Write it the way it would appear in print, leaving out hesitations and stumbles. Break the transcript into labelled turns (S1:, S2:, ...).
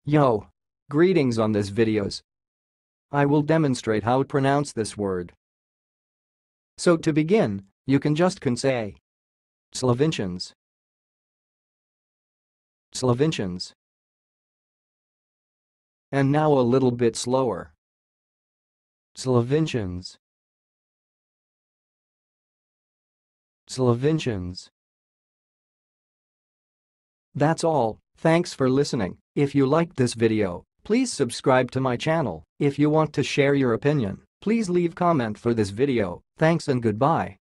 S1: Yo! Greetings on this videos. I will demonstrate how to pronounce this word. So to begin, you can say Slovincians. Slovincians. And now a little bit slower. Slovincians. Slovincians. That's all. Thanks for listening. If you liked this video, please subscribe to my channel. If you want to share your opinion, please leave comment for this video. Thanks and goodbye.